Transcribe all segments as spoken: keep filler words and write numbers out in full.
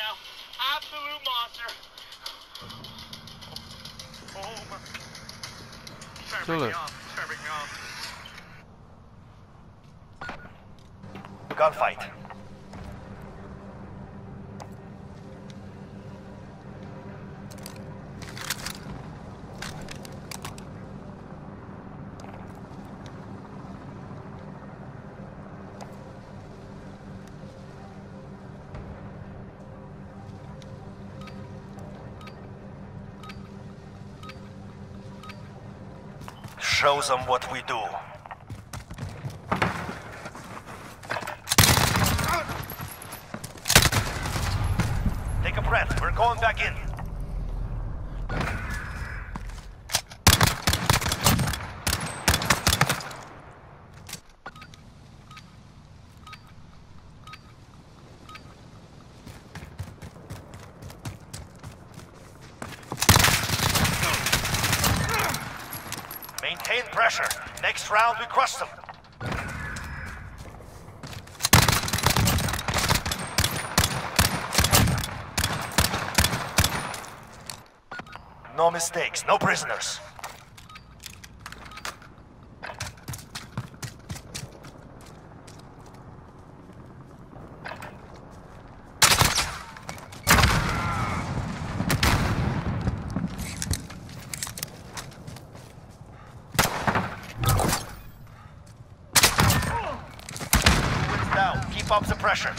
now. Absolute monster. Oh my. Trying to break me off. Trying to break me off. Gunfight. Show them what we do. Take a breath. We're going back in. Maintain pressure. Next round, we crush them. No mistakes, no prisoners. Keep up the pressure.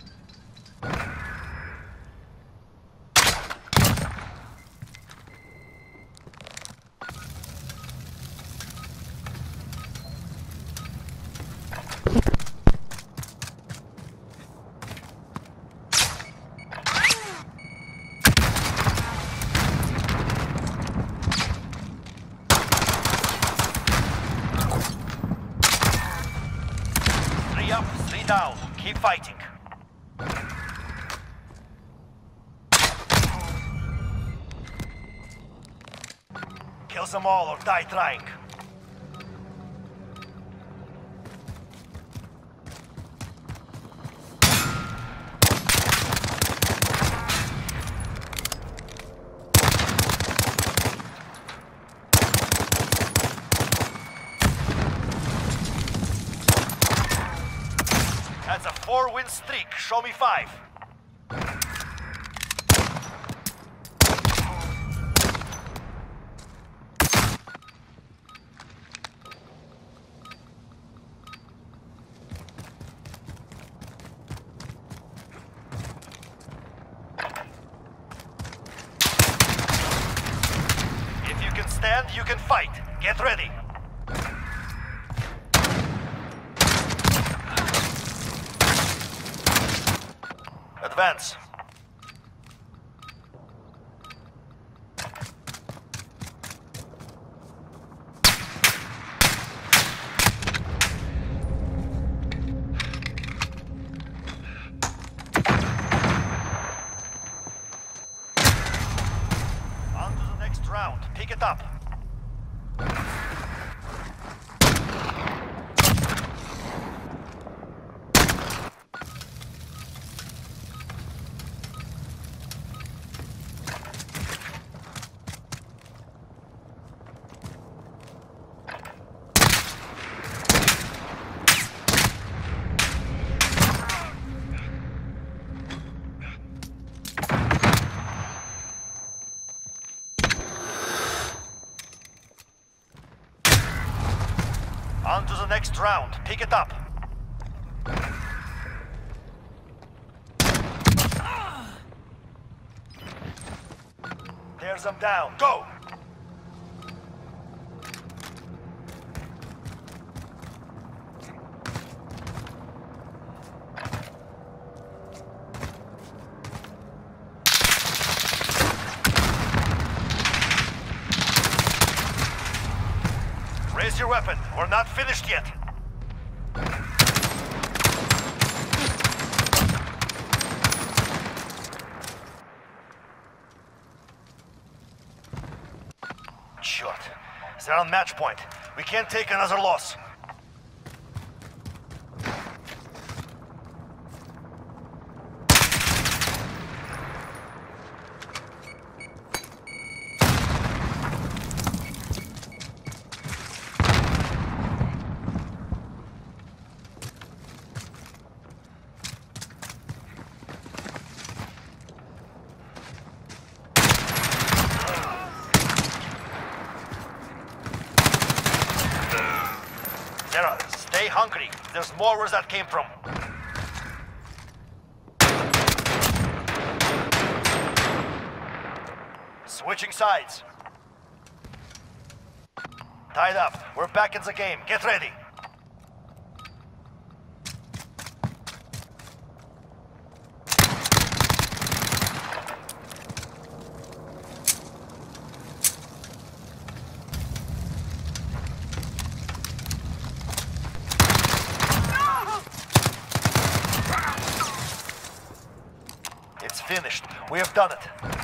Three up, three down. Keep fighting. Kill them all or die trying. That's a four-win streak. Show me five. If you can stand, you can fight. Get ready. Advance. On to the next round. Pick it up. On to the next round. Pick it up. Tear them down. Go! Raise your weapon. We're not finished yet. Shit. They're on match point. We can't take another loss. hungry. There's more where that came from. Switching sides. Tied up. We're back in the game. Get ready. It's finished. We have done it.